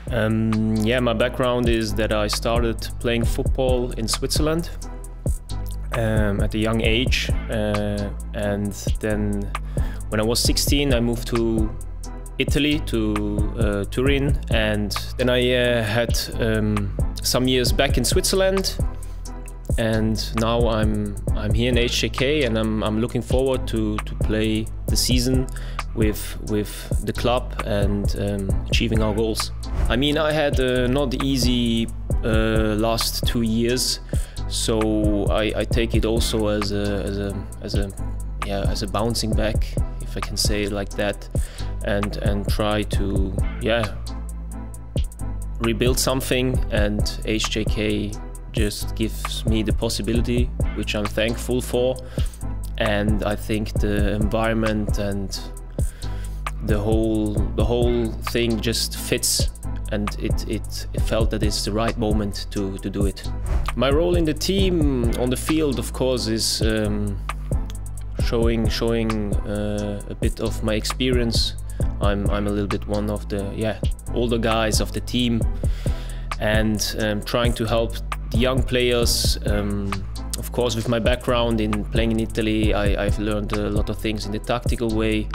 Yeah, my background is that I started playing football in Switzerland at a young age, and then when I was 16 I moved to Italy, to Turin, and then I had some years back in Switzerland, and now I'm here in HJK, and I'm looking forward to play the season with the club and achieving our goals. I mean, I had a not easy last 2 years, so I take it also as a bouncing back, if I can say it like that, and try to rebuild something, and HJK just gives me the possibility, which I'm thankful for. And I think the environment and the whole thing just fits, and it felt that it's the right moment to do it. My role in the team on the field, of course, is showing a bit of my experience. I'm a little bit one of the older guys of the team, and trying to help the young players. Of course, with my background in playing in Italy, I've learned a lot of things in the tactical way,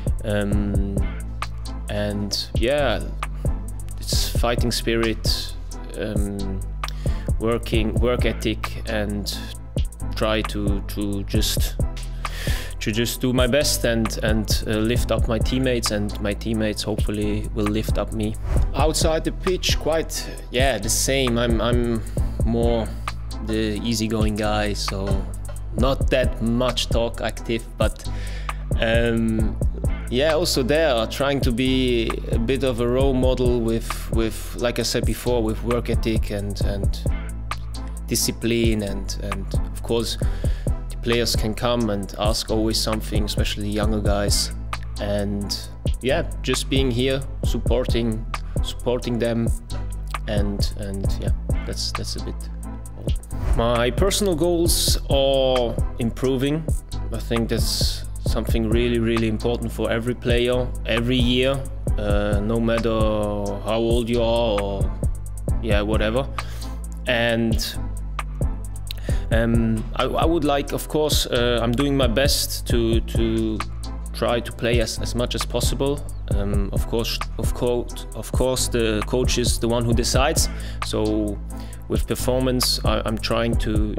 and yeah, it's fighting spirit, work ethic, and try to just do my best and lift up my teammates, and my teammates hopefully will lift up me. Outside the pitch, quite the same. I'm more the easygoing guy, so not that much talk active, but also there trying to be a bit of a role model with like I said before, with work ethic and discipline, and of course the players can come and ask always something, especially the younger guys, and just being here, supporting them, and that's a bit all. My personal goals are improving. I think that's something really important for every player, every year, no matter how old you are or whatever. And I would like, of course, I'm doing my best to try to play as much as possible. Of course, the coach is the one who decides. So with performance, I'm trying to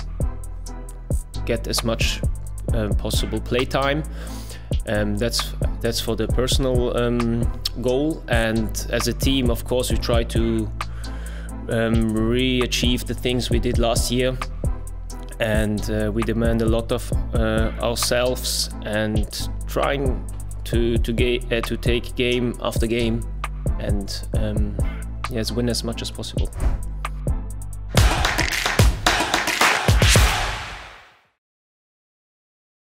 get as much possible play time. That's for the personal goal, and as a team, of course, we try to re-achieve the things we did last year, and we demand a lot of ourselves, and trying to take game after game, and win as much as possible.